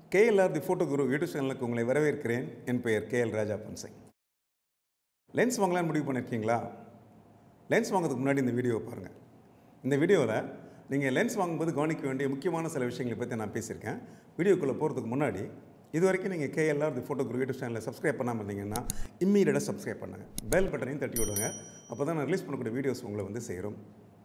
KLR the photo guru YouTube சேனலுக்கு உங்களை வரவேற்கிறேன். என் பெயர் KL ராஜா பன்சிங். லென்ஸ் வாங்கலான்னு முடிவு பண்ணியிருக்கீங்களா? லென்ஸ் வாங்குறதுக்கு முன்னாடி இந்த வீடியோவை பாருங்கள். இந்த வீடியோவில் நீங்கள் லென்ஸ் வாங்கும்போது கவனிக்க வேண்டிய முக்கியமான சில விஷயங்களை பற்றி நான் பேசியிருக்கேன். வீடியோக்குள்ளே போகிறதுக்கு முன்னாடி இது வரைக்கும் நீங்கள் KLR the photo guru YouTube சேனலில் சப்ஸ்கிரைப் பண்ணாமல் இருந்தீங்கன்னா இம்மீடியட்டாக சப்ஸ்கிரைப் பண்ணுங்கள். பெல் பட்டனையும் தட்டி விடுங்க. அப்போ தான் நான் ரிலீஸ் பண்ணக்கூடிய வீடியோஸ் உங்களை வந்து சேரும்.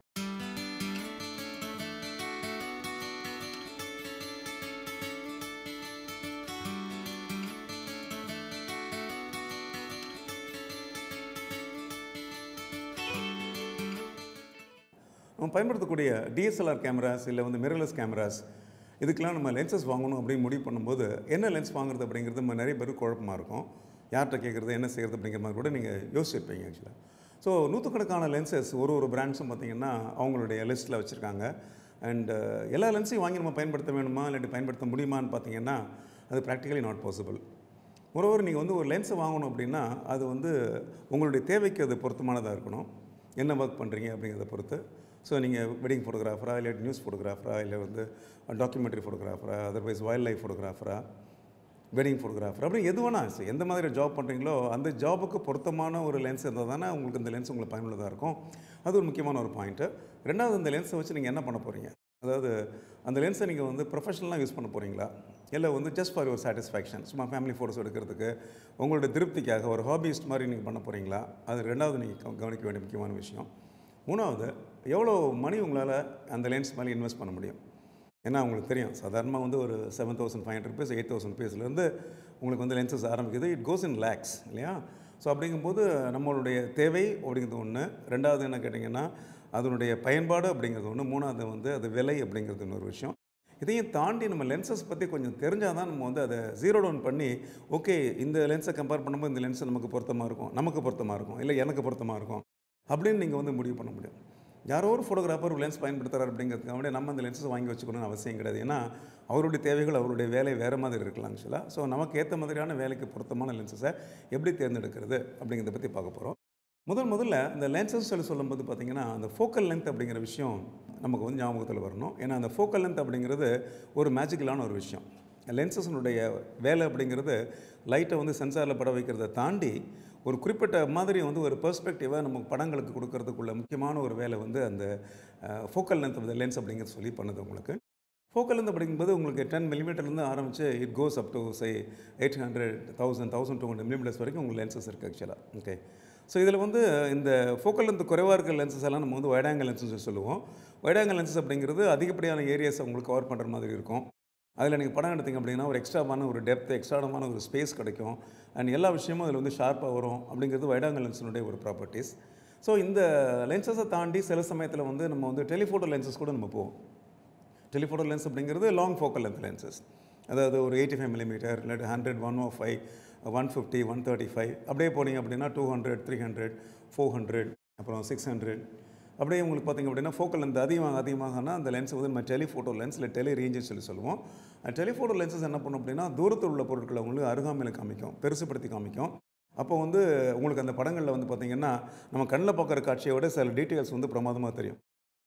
நம்ம பயன்படுத்தக்கூடிய DSLR கேமராஸ் இல்லை வந்து மிரர்லெஸ் கேமராஸ் இதுக்கெலாம் நம்ம லென்சஸ் வாங்கணும் அப்படின்னு முடிவு பண்ணும்போது என்ன லென்ஸ் வாங்குறது அப்படிங்கிறது நம்ம நிறைய பேருக்கு குழப்பமாக இருக்கும். யார்கிட்ட கேட்குறது, என்ன செய்கிறது அப்படிங்கிற மாதிரி கூட நீங்கள் யோசிச்சிருப்பீங்க ஆக்சுவலாக. ஸோ நூற்றுக்கணக்கான லென்சஸ் ஒரு பிராண்ட்ஸும் பார்த்திங்கன்னா அவங்களுடைய லிஸ்ட்டில் வச்சுருக்காங்க. அண்ட் எல்லா லென்ஸையும் வாங்கி நம்ம பயன்படுத்த வேணுமா இல்லாட்டி பயன்படுத்த முடியுமான்னு பார்த்தீங்கன்னா அது ப்ராக்டிக்கலி நாட் பாசிபிள். ஒருவர் நீங்கள் வந்து ஒரு லென்ஸை வாங்கணும் அப்படின்னா அது வந்து உங்களுடைய தேவைக்கு அது பொருத்தமானதாக இருக்கணும். என்ன ஒர்க் பண்ணுறீங்க அப்படிங்கிறத பொறுத்து. ஸோ நீங்கள் வெட்டிங் ஃபோட்டோகிராஃபரா இல்லை நியூஸ் ஃபோட்டோகிராஃபரா இல்லை வந்து டாக்குமெண்ட்ரி ஃபோட்டோகிராஃபரா அதர்வைஸ் வைல்ட் லைஃப் ஃபோட்டோகிராஃபரா வெட்டிங் ஃபோட்டோகிராஃபர் அப்படி எது வேணா எந்த மாதிரி ஜாப் பண்ணுறீங்களோ அந்த ஜாபுக்கு பொருத்தமான ஒரு லென்ஸ் இருந்தால் தானே உங்களுக்கு இந்த லென்ஸ் உங்களுக்கு பயனுள்ளதாக இருக்கும். அது ஒரு முக்கியமான ஒரு பாயிண்ட்டு. ரெண்டாவது, அந்த லென்ஸை வச்சு நீங்கள் என்ன பண்ண போகிறீங்க, அதாவது அந்த லென்ஸை நீங்கள் வந்து ப்ரொஃபஷனலாக யூஸ் பண்ண போகிறீங்களா இல்லை வந்து ஜஸ்ட் ஃபார் யுவர் சாட்டிஸ்ஃபேக்ஷன், சும்மா ஃபேமிலி ஃபோட்டோஸ் எடுக்கிறதுக்கு உங்களோட திருப்திக்காக ஒரு ஹாபிஸ்ட் மாதிரி நீங்கள் பண்ண போகிறீங்களா? அது ரெண்டாவது நீங்கள் கவனிக்க வேண்டிய முக்கியமான விஷயம். மூணாவது, எவ்வளோ மணி உங்களால் அந்த லென்ஸ் மேலே இன்வெஸ்ட் பண்ண முடியும். ஏன்னா உங்களுக்கு தெரியும் சாதாரணமாக வந்து ஒரு 7,500 rupees 8,000 rupeesலேருந்து உங்களுக்கு வந்து லென்சஸ் ஆரம்பிக்குது. இட் கோஸ் இன் லேக்ஸ் இல்லையா? ஸோ அப்படிங்கும்போது நம்மளுடைய தேவை அப்படிங்கிறது ஒன்று, ரெண்டாவது என்ன கேட்டிங்கன்னா அதனுடைய பயன்பாடு அப்படிங்கிறது ஒன்று, மூணாவது வந்து அது விலை அப்படிங்கிறது இன்னொரு விஷயம். இதையும் தாண்டி நம்ம லென்சஸ் பற்றி கொஞ்சம் தெரிஞ்சால் தான் நம்ம வந்து அதை ஜீரோ டவுன் பண்ணி ஓகே இந்த லென்ஸை கம்பேர் பண்ணும்போது இந்த லென்ஸை நமக்கு பொருத்தமாக இருக்கும் இல்லை எனக்கு பொருத்தமாக இருக்கும் அப்படின்னு நீங்கள் வந்து முடிவு பண்ண முடியும். யாரோ ஒரு ஃபோட்டோகிராஃபர் ஒரு லென்ஸ் பயன்படுத்துகிறார் அப்படிங்கிறதுக்காக நம்ம அந்த லென்ஸை வாங்கி வச்சுக்கணும்னு அவசியம் கிடையாது. ஏன்னா அவருடைய தேவைகள் அவருடைய வேலை வேறு மாதிரி இருக்கலாம் ஆக்சுவலாக. ஸோ நமக்கு ஏற்ற மாதிரியான வேலைக்கு பொருத்தமான லென்சஸை எப்படி தேர்ந்தெடுக்கிறது அப்படிங்கிறத பற்றி பார்க்க போகிறோம். முதல்ல இந்த லென்சஸ் சொல்லும்போது பார்த்திங்கன்னா அந்த ஃபோக்கல் லென்த் அப்படிங்கிற விஷயம் நமக்கு வந்து ஞாபகத்தில் வரணும். ஏன்னா அந்த ஃபோக்கல் லென்த் அப்படிங்கிறது ஒரு மேஜிக்கலான ஒரு விஷயம். லென்சஸினுடைய வேலை அப்படிங்கிறது லைட்டை வந்து சென்சாரில் பட வைக்கிறத தாண்டி ஒரு குறிப்பிட்ட மாதிரி வந்து ஒரு பெர்ஸ்பெக்டிவாக நமக்கு படங்களுக்கு கொடுக்கறதுக்குள்ள முக்கியமான ஒரு வேலை வந்து அந்த focal length of the lens அப்படிங்கிறது சொல்லி பண்ணுது. உங்களுக்கு ஃபோக்கல் லென்த் அப்படிங்கும்போது உங்களுக்கு 10 mm ஆரம்பித்து it goes up to say 800, 1000, 1200 mm வரைக்கும் உங்கள் லென்சஸ் இருக்குது ஆக்சுவலாக. ஓகே, ஸோ இதில் வந்து இந்த ஃபோக்கல் லென்த் குறைவாக இருக்கிற லென்சஸ் எல்லாம் நம்ம வந்து வைட் ஆங்கிள் லென்சஸ் சொல்லுவோம். வைட் ஆங்கிள் லென்சஸ் அப்படிங்கிறது அதிகப்படியான ஏரியாஸ் உங்களுக்கு கவர் பண்ணுற மாதிரி இருக்கும். அதில் நீங்கள் படம் எடுத்திங்க அப்படின்னா ஒரு எக்ஸ்ட்ராவான ஒரு டெப்த், எக்ஸ்ட்ராவான ஒரு ஸ்பேஸ் கிடைக்கும். அண்ட் எல்லா விஷயமும் அதில் வந்து ஷார்ப்பாக வரும் அப்படிங்கிறது வைட் ஆங்கிள் லென்ஸினுடைய ஒரு ப்ராப்பர்ட்டிஸ். ஸோ இந்த லென்சஸை தாண்டி சில சமயத்தில் வந்து நம்ம வந்து டெலிஃபோட்டோ லென்சஸ் கூட நம்ம போவோம். டெலிஃபோட்டோ லென்ஸ் அப்படிங்கிறது லாங் ஃபோக்கல் லென்த் லென்சஸ், அதாவது ஒரு 85 mm இல்லாட்டி 100, 105, 150, 135 அப்படியே போனீங்க அப்படின்னா 200, 300, 400 அப்புறம் 600 அப்படியே உங்களுக்கு பார்த்திங்க அப்படின்னா ஃபோக்கல் லென்த் அதிகமாகனா அந்த லென்ஸ் வந்து நம்ம டெலிஃபோட்டோ லென்ஸ் இல்லை டெலி ரேஞ்சுன்னு சொல்லுவோம். டெலிஃபோட்டோ லென்சஸ் என்ன பண்ணும் அப்படின்னா தூரத்தில் உள்ள பொருட்களை உங்களுக்கு அருகாமையில் காமிக்கும், பெருசுப்படுத்தி காமிக்கும். அப்போ வந்து உங்களுக்கு அந்த படங்களில் வந்து பார்த்திங்கன்னா நம்ம கண்ணில் பார்க்குற காட்சியை விட சில டீட்டெயில்ஸ் வந்து பிரமாதமாக தெரியும்.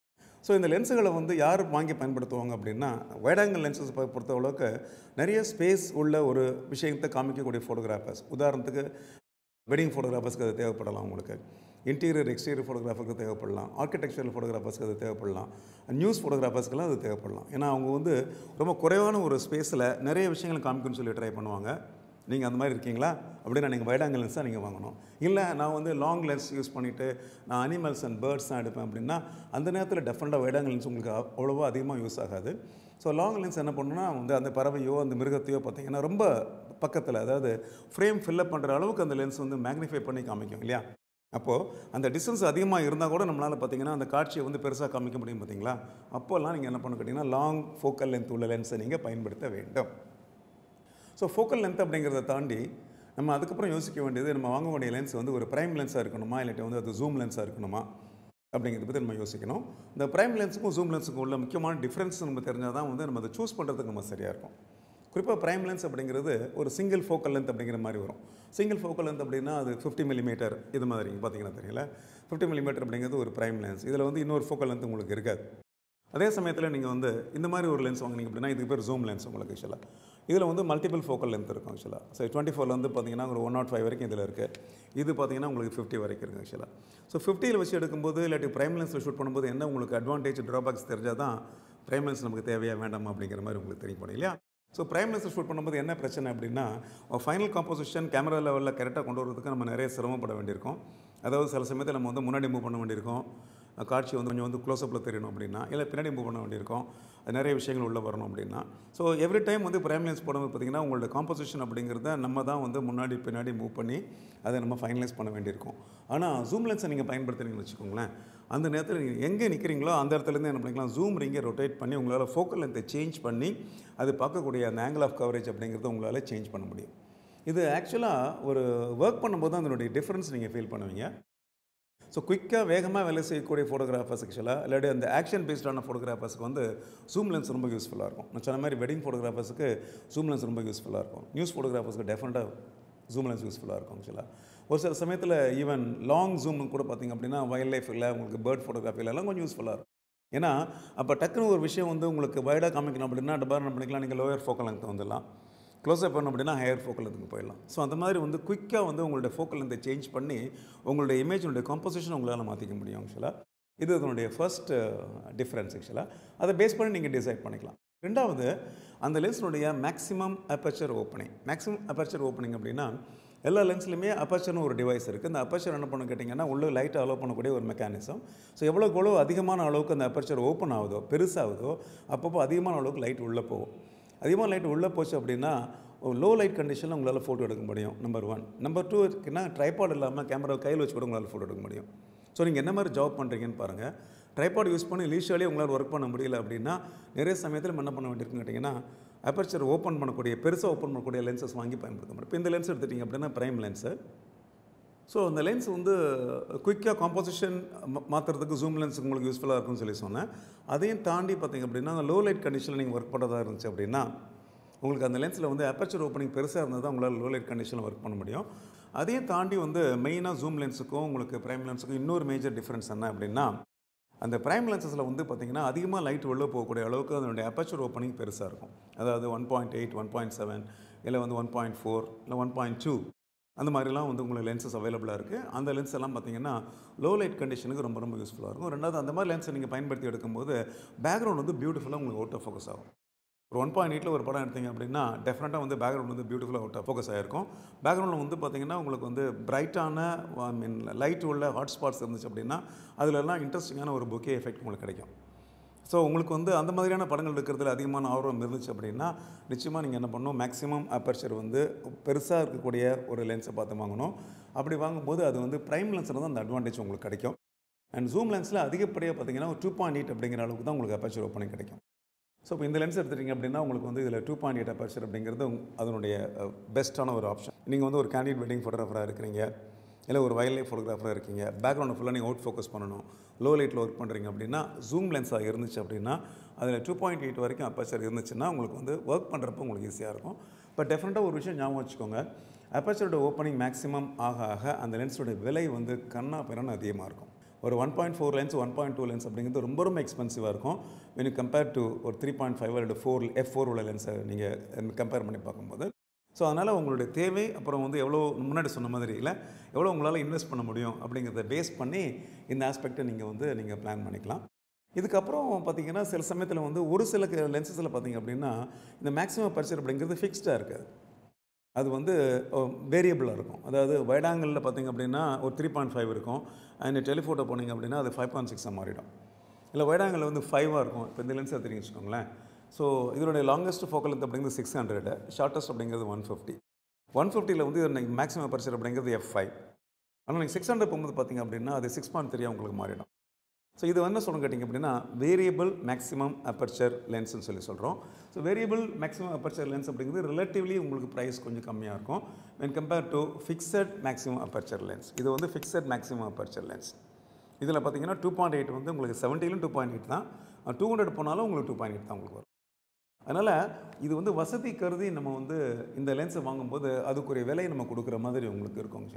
ஸோ இந்த லென்ஸுகளை வந்து யார் வாங்கி பயன்படுத்துவாங்க அப்படின்னா வைட் ஆங்கிள் லென்சஸ் பொறுத்தளவுக்கு நிறைய ஸ்பேஸ் உள்ள ஒரு விஷயத்தை காமிக்கக்கூடிய ஃபோட்டோகிராஃபர்ஸ். உதாரணத்துக்கு வெட்டிங் ஃபோட்டோகிராஃபர்ஸ்க்கு அது தேவைப்படலாம், உங்களுக்கு இன்டீரியர் எக்ஸ்டீரியர் ஃபோட்டோகிராஃபருக்கு தேவைப்படலாம், ஆர்கிடெக்சரல் ஃபோட்டோகிராஃபர்ஸ்க்கு அது தேவைப்படலாம், நியூஸ் ஃபோட்டோகிராஃபர்ஸ்க்கெல்லாம் அது தேவைப்படலாம். ஏன்னா அவங்க வந்து ரொம்ப குறைவான ஒரு ஸ்பேஸில் நிறைய விஷயங்கள் காமிக்கணும்னு சொல்லி ட்ரை பண்ணுவாங்க. நீங்கள் அந்த மாதிரி இருக்கீங்களா அப்படின்னா நீங்கள் வைட் ஆங்கிள் லென்ஸ் தான் நீங்கள் வாங்கணும். இல்லை நான் வந்து லாங் லென்ஸ் யூஸ் பண்ணிவிட்டு நான் அனிமல்ஸ் அண்ட் பேர்ட்ஸ் தான் எடுப்பேன் அப்படின்னா அந்த நேரத்தில் டெஃபினட்டாக வைட் ஆங்கிள் லென்ஸ் உங்களுக்கு அவ்வளோவா அதிகமாக யூஸ் ஆகாது. ஸோ லாங் லென்ஸ் என்ன பண்ணணும்னா வந்து அந்த பறவையோ அந்த மிருகத்தையோ பார்த்திங்கன்னா ரொம்ப பக்கத்தில், அதாவது ஃப்ரேம் ஃபில்லப் பண்ணுற அளவுக்கு அந்த லென்ஸ் வந்து மேக்னிஃபை பண்ணி காமிக்கும் இல்லையா? அப்போது அந்த டிஸ்டன்ஸ் அதிகமாக இருந்தால் கூட நம்மளால் பார்த்திங்கன்னா அந்த காட்சியை வந்து பெருசாக காமிக்க முடியும் பார்த்தீங்களா? அப்போல்லாம் நீங்கள் என்ன பண்ண கேட்டிங்கன்னா லாங் ஃபோக்கல் லென்த் உள்ள லென்ஸை நீங்கள் பயன்படுத்த வேண்டும். ஸோ ஃபோக்கல் லென்த் அப்படிங்கிறத தாண்டி நம்ம அதுக்கப்புறம் யோசிக்க வேண்டியது நம்ம வாங்க வேண்டிய லென்ஸ் வந்து ஒரு ப்ரைம் லென்ஸாக இருக்கணுமா இல்லாட்டி வந்து அது ஜூம் லென்ஸாக இருக்கணுமா அப்படிங்கிறத பற்றி நம்ம யோசிக்கணும். இந்த ப்ரைம் லென்ஸுக்கும் ஜூம் லென்ஸுக்கும் உள்ள முக்கியமான டிஃப்ரென்ஸ் நம்ம தெரிஞ்சால் தான் வந்து நம்ம அதை சூஸ் பண்ணுறதுக்கு நம்ம சரியாக இருக்கும். குறிப்பாக ப்ரைம் லென்ஸ் அப்படிங்கிறது ஒரு சிங்கிள் ஃபோக்கல் லென்த் அப்படிங்கிற மாதிரி வரும். சிங்கிள் ஃபோக்கல் லென்த் அப்படின்னா அது 50 mm இது மாதிரி பார்த்தீங்கன்னா தெரியல. 50 mm அப்படிங்கிறது ஒரு ப்ரைம் லென்ஸ். இதில் வந்து இன்னொரு ஃபோக்கல் லென்த் உங்களுக்கு இருக்காது. அதே சமயத்தில் நீங்கள் வந்து இந்த மாதிரி ஒரு லென்ஸ் வாங்கினீங்க அப்படின்னா இதுக்கு பேர் ஜூம் லென்ஸ் உங்களுக்கு ஆக்சுவலாக. இதில் வந்து மல்டிபிள் ஃபோக்கல் லென்த் இருக்கும் ஆக்சுவலாக. ஸோ 24 வந்து பார்த்தீங்கன்னா ஒரு 105 வரைக்கும் இதில் இருக்குது. இது பார்த்தீங்கன்னா உங்களுக்கு 50 வரைக்கும் இருக்குது ஆக்சுவலாக. ஸோ 50ல் வச்சு எடுக்கும்போது இல்லாட்டி ப்ரைம் லென்ஸில் ஷூட் பண்ணும்போது என்ன உங்களுக்கு அட்வான்டேஜ் ட்ராபேக்ஸ் தெரிஞ்சால் தான் ப்ரைம் லென்ஸ் நமக்கு தேவையா வேண்டாமா அப்படிங்கிற மாதிரி உங்களுக்கு தெரியும் போனீங்க இல்லையா. ஸோ ப்ரைம் லென்ஸில் ஷூட் பண்ணும்போது என்ன பிரச்சனை அப்படின்னா ஃபைனல் காம்போசிஷன் கேமரா லெவலில் கரெக்டாக கொண்டு வரதுக்கு நம்ம நிறைய சிரமப்பட வேண்டியிருக்கும். அதாவது சில சமயத்தில் நம்ம வந்து முன்னாடி மூவ் பண்ண வேண்டியிருக்கும், காட்சி வந்து கொஞ்சம் வந்து க்ளோஸ்அப்பில் தெரியணும் அப்படின்னா, இல்லை பின்னாடி மூவ் பண்ண வேண்டியிருக்கும், நிறைய விஷயங்கள் உள்ளே வரணும் அப்படின்னா. ஸோ எவ்ரி டைம் வந்து ப்ரைம் லென்ஸ் போடும்போது பார்த்திங்கன்னா உங்களோட காம்போசிஷன் அப்படிங்கிறத நம்ம தான் வந்து முன்னாடி பின்னாடி மூவ் பண்ணி அதை நம்ம ஃபைனலைஸ் பண்ண வேண்டியிருக்கும். ஆனால் ஜூம் லென்ஸை நீங்கள் பயன்படுத்துறீங்கன்னு வச்சுக்கோங்களேன், அந்த நேரத்தில் நீங்கள் எங்கே நிற்கிறீங்களோ அந்த இடத்துலேருந்து என்ன பண்ணிக்கலாம், ஜூம் ரிங்கை ரொட்டேட் பண்ணி உங்களால் ஃபோக்கல் லென்த்தை சேஞ்ச் பண்ணி அது பார்க்கக்கூடிய அந்த ஆங்கிள் ஆஃப் கவரேஜ் அப்படிங்கிறத உங்களால் சேஞ்ச் பண்ண முடியும். இது ஆக்சுவலாக ஒரு ஒர்க் பண்ணும்போது தான் அதனுடைய டிஃப்ரென்ஸ் நீங்கள் ஃபீல் பண்ணுவீங்க. ஸோ குயிக்காக வேகமாக வேலை செய்யக்கூடிய ஃபோட்டோகிராஃபர்ஸ் ஆக்சுவலாக இல்லாட்டி அந்த ஆக்ஷன் பேஸ்டான ஃபோட்டோகிராஃபர்ஸ்க்கு வந்து ஜூம் லென்ஸ் ரொம்ப யூஸ்ஃபுல்லாக இருக்கும். நான் சொன்ன மாதிரி வெட்டிங் ஃபோட்டோகிராஃபர்ஸுக்கு ஜூம் லென்ஸ் ரொம்ப யூஸ்ஃபுல்லாக இருக்கும். நியூஸ் ஃபோட்டோகிராஃபர்ஸ்க்கு டெஃபினட்டாக ஜூம் லென்ஸ் யூஸ்ஃபுல்லாக இருக்கும் ஆக்சுவலாக. ஒரு சில சமயத்தில் ஈவன் லாங் ஜூம் கூட பார்த்திங்க அப்படின்னா வைல்ட் லைஃப் இல்லை உங்களுக்கு பேர்ட் ஃபோட்டோகிராஃபிலெல்லாம் கொஞ்சம் யூஸ்ஃபுல்லாக இருக்கும். ஏன்னா அப்போ டக்குன்னு ஒரு விஷயம் வந்து உங்களுக்கு வைடாக காமிக்கணும் அப்படின்னா டபார்னு பண்ணிக்கலாம், நீங்கள் லோயர் ஃபோக்கல் லென்த் வந்துடலாம். க்ளோஸ்அப் பண்ணணும் அப்படின்னா ஹையர் ஃபோக்கல் லென்த்துக்கு போயிடலாம். ஸோ அந்த மாதிரி வந்து குயிக்காக வந்து உங்களுடைய ஃபோக்கல் லென்த்தை சேஞ்ச் பண்ணி உங்களுடைய இமேஜினுடைய காம்போசிஷன் உங்களால் மாற்றிக்க முடியும் ஆக்சுவலாக. இது அதனுடைய ஃபர்ஸ்ட் டிஃப்ரென்ஸ் ஆக்சுவலாக. அதை பேஸ் பண்ணி நீங்கள் டிசைட் பண்ணிக்கலாம். ரெண்டாவது, அந்த லென்ஸினுடைய maximum aperture opening. Maximum aperture opening அப்படின்னா எல்லா லென்ஸ்லையுமே அப்பர்ச்சர்னு ஒரு டிவைஸ் இருக்குது. இந்த அப்பர்ச்சர் என்ன பண்ணு கேட்டிங்கன்னா உள்ளே லைட்டை அலோவ் பண்ணக்கூடிய ஒரு மெக்கானிசம். ஸோ எவ்வளோ அதிகமான அளவுக்கு அந்த அப்பர்ச்சர் ஓப்பன் ஆகுதோ பெருசாகுதோ அப்பப்போ அதிகமான அளவுக்கு லைட் உள்ளே போகும். அதிகமாக லைட் உள்ளே போச்சு அப்படின்னா லோ லைட் கண்டிஷனில் உங்களால் ஃபோட்டோ எடுக்க முடியும். நம்பர் 1. நம்பர் 2 இருக்குன்னா ட்ரைபாட் இல்லாமல் கேமரா கையில் வச்சு கூட உங்களால் ஃபோட்டோ எடுக்க முடியும். ஸோ நீங்கள் என்ன மாதிரி ஜாப் பண்ணுறீங்கன்னு பாருங்கள். ட்ரைபாட் யூஸ் பண்ணி லீஷர்லேயே உங்களால் ஒர்க் பண்ண முடியல அப்படின்னா நிறைய சமயத்தில் நம்ம என்ன பண்ண வேண்டியிருக்குன்னு கேட்டிங்கன்னா அப்பர்ச்சர் ஓப்பன் பண்ணக்கூடிய பெருசாக ஓப்பன் பண்ணக்கூடிய லென்சஸ் வாங்கி பயன்படுத்த முடியும். இப்போ இந்த லென்ஸ் எடுத்துட்டிங்க அப்படின்னா ப்ரைம் லென்ஸு. ஸோ அந்த லென்ஸ் வந்து குயிக்காக காம்போசிஷன் மாற்றுறதுக்கு ஜூம் லென்ஸ் உங்களுக்கு யூஸ்ஃபுல்லாக இருக்கும்னு சொல்லி சொன்னேன். அதையும் தாண்டி பார்த்திங்க அப்படின்னா அந்த லோ லைட் கண்டிஷனில் நீங்கள் ஒர்க் பண்ணுறதா இருந்துச்சு அப்படின்னா உங்களுக்கு அந்த லென்ஸில் வந்து அப்பர்ச்சர் ஓப்பனிங் பெருசாக இருந்தால் தான் உங்களால் லோ லைட் கண்டிஷனில் ஒர்க் பண்ண முடியும். அதையும் தாண்டி வந்து மெயினாக ஜூம் லென்ஸுக்கும் உங்களுக்கு ப்ரைம் லென்ஸுக்கும் இன்னொரு மேஜர் டிஃப்ரென்ஸ் என்ன அப்படின்னா அந்த ப்ரைம் லென்சஸில் வந்து பார்த்திங்கன்னா அதிகமாக லைட் உள்ளே போகக்கூடிய அளவுக்கு அதனுடைய அப்பர்ச்சர் ஓப்பனிங் பெருசாக இருக்கும். அதாவது 1.8, 1.7 இல்லை வந்து 1.4 இல்லை 1.2 அந்த மாதிரிலாம் வந்து உங்களுக்கு லென்சஸ் அவைலபிளாக இருக்குது. அந்த லென்ஸ் எல்லாம் பார்த்திங்கன்னா லோ லைட் கண்டிஷனுக்கு ரொம்ப யூஸ்ஃபுல்லாக இருக்கும். ரெண்டாவது, அந்த மாதிரி லென்ஸை நீங்கள் பயன்படுத்தி எடுக்கும்போது பேக்ரவுண்ட் வந்து பியூட்டிஃபுல்லாக உங்களுக்கு அவுட் ஆஃப் ஃபோக்கஸ் ஆகும். ஒரு 1.8 ஒரு படம் எடுத்தீங்க அப்படின்னா டெஃபினட்டாக வந்து பேக்ரவுண்ட் வந்து பியூட்டிஃபுல்லாக அவுட் ஆஃப் ஃபோக்கஸ் ஆகிருக்கும். பேக்ரவுண்டில் வந்து பார்த்திங்கன்னா உங்களுக்கு வந்து பிரைட்டான லைட் உள்ள ஹாட்ஸ்பாட்ஸ் இருந்துச்சு அப்படின்னா அதிலெல்லாம் இன்ட்ரெஸ்டிங்கான ஒரு பொக்கே எஃபெக்ட் உங்களுக்கு கிடைக்கும். ஸோ உங்களுக்கு வந்து அந்த மாதிரியான படங்கள் எடுக்கிறதுல அதிகமான ஆர்வம் இருந்துச்சு அப்படின்னா நிச்சயமாக நீங்கள் என்ன பண்ணணும், மேக்ஸிமம் அப்பர்ச்சர் வந்து பெருசாக இருக்கக்கூடிய ஒரு லென்ஸை பார்த்து வாங்கணும். அப்படி வாங்கும்போது அது வந்து ப்ரைம் லென்ஸில் தான் அந்த அட்வான்டேஜ் உங்களுக்கு கிடைக்கும். அண்ட் ஜூம் லென்ஸில் அதிகப்படியாக பார்த்திங்கன்னா ஒரு 2.8 அப்படிங்கிற அளவுக்கு தான் உங்களுக்கு அப்பர்ச்சர் ஓப்பனிங் கிடைக்கும். ஸோ இப்போ இந்த லென்ஸ் எடுத்துட்டிங்க அப்படின்னா உங்களுக்கு வந்து இதில் 2.8 அப்பர்ச்சர் அப்படிங்கிறது அதனுடைய பெஸ்ட்டான ஒரு ஆப்ஷன். நீங்கள் வந்து ஒரு கேண்டிட் வெட்டிங் ஃபோட்டோகிராஃபராக இருக்கிறீங்க, இல்லை ஒரு வைல்ட் லைஃப் ஃபோட்டோகிராஃபராக இருக்கீங்க, பேக்ரவுண்ட் ஃபுல்லாக நீங்கள் அவுட் ஃபோக்கஸ் பண்ணணும், லோ லைட்டில் ஒர்க் பண்ணுறீங்க அப்படின்னா ஜூம் லென்ஸாக இருந்துச்சு அப்படின்னா அதில் 2.8 வரைக்கும் அப்பர்ச்சர் இருந்துச்சுன்னா உங்களுக்கு வந்து ஒர்க் பண்ணுறப்போ உங்களுக்கு ஈஸியாக இருக்கும். பட் டெஃபினட்டாக ஒரு விஷயம் ஞாபகம் வச்சுக்கோங்க, அப்பர்ச்சரோட ஓப்பனிங் மேக்ஸிமம் ஆக அந்த லென்ஸோட விலை வந்து கண்ணா பிறன்னு அதிகமாக இருக்கும். ஒரு 1.4 லென்ஸ் 1.2 லென்ஸ் அப்படிங்கிறது ரொம்ப எக்ஸ்பென்சிவாக இருக்கும். when you compare to ஒரு 3.5 அல்லது 4 f4 உள்ள லென்ஸை நீங்கள் கம்பேர் பண்ணி பார்க்கும்போது. ஸோ அதனால் உங்களுடைய தேவை அப்புறம் வந்து எவ்வளோ முன்னாடி சொன்ன மாதிரி இல்லை எவ்வளோ உங்களால் இன்வெஸ்ட் பண்ண முடியும் அப்படிங்கிறத பேஸ் பண்ணி இந்த ஆஸ்பெக்டை நீங்கள் பிளான் பண்ணிக்கலாம். இதுக்கப்புறம் பார்த்திங்கன்னா சில சமயத்தில் வந்து ஒரு சில லென்சஸில் பார்த்திங்க அப்படின்னா இந்த மேக்ஸிமம் அப்பர்ச்சர் அப்படிங்கிறது ஃபிக்ஸ்டாக இருக்காது. அது வந்து வேரியபிளாக இருக்கும். அதாவது வைட் ஆங்கிளில் பார்த்திங்க அப்படின்னா ஒரு 3.5 இருக்கும். அண்ட் டெலிஃபோட்டோ போனீங்க அப்படின்னா அது 5.6 மாறிடும். இல்லை வைட் ஆங்கிளில் வந்து 5 இருக்கும். இப்போ இந்த லென்ஸ் எடுத்துகிட்டு வச்சுக்கோங்களேன். ஸோ இதனுடைய லாங்கஸ்ட் ஃபோக்கல் லென்த் அப்படிங்கிறது 600, ஷார்ட்டஸ்ட் அப்படிங்கிறது 150. 150ல் வந்து மேக்ஸிமம் அப்பர்ச்சர் அப்படிங்கிறது f5. ஆனால் நீங்கள் 600 போகும்போது பார்த்திங்க அப்படின்னா அது 6.3 உங்களுக்கு மாறிடும். ஸோ இது என்ன சொல்லணும் கேட்டிங்க அப்படின்னா வேரியபிள் மேக்ஸிமம் அப்பர்ச்சர் லென்ஸ்னு சொல்கிறோம். So variable maximum aperture lens அப்படிங்கிறது ரிலேட்டிவ்லி உங்களுக்கு ப்ரைஸ் கொஞ்சம் கம்மியாக இருக்கும் when compared to fixed maximum aperture lens. இது வந்து ஃபிக்ஸட் மேக்ஸிமம் அப்பர்ச்சர் லென்ஸ். இதில் பார்த்தீங்கன்னா 2.8 வந்து உங்களுக்கு 70லும் 2.8 தான், 200 போனாலும் உங்களுக்கு 2.8 தான் உங்களுக்கு வரும். அதனால் இது வந்து வசதி கருதி நம்ம வந்து இந்த லென்ஸை வாங்கும்போது அதுக்குரிய விலையை நம்ம கொடுக்குற மாதிரி உங்களுக்கு இருக்கும் ஆக்சுவலாக.